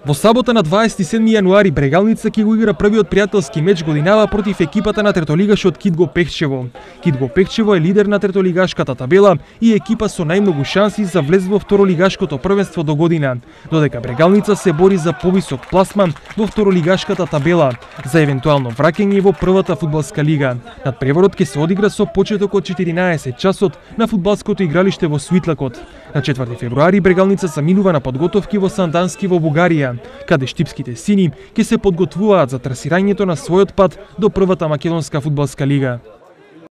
Во сабота на 27 јануари Брегалница ќе го игра првиот пријателски меч годинава против екипата на третолигашот Китго Пехчево. Китго Пехчево е лидер на третолигашката табела и екипа со најмногу шанси за влез во второлигашкото првенство до година, додека Брегалница се бори за повисок пласман во второлигашката табела за евентуално враќање во првата фудбалска лига. Надпреворот ќе се одигра со почеток од 14 часот на фудбалското игралиште во Свитлакот. На 4 февруари Брегалница заминува на подготовки во Сандански во Бугарија, каде штипските сини ќе се подготвуваат за трасирањето на својот пат до првата македонска фудбалска лига.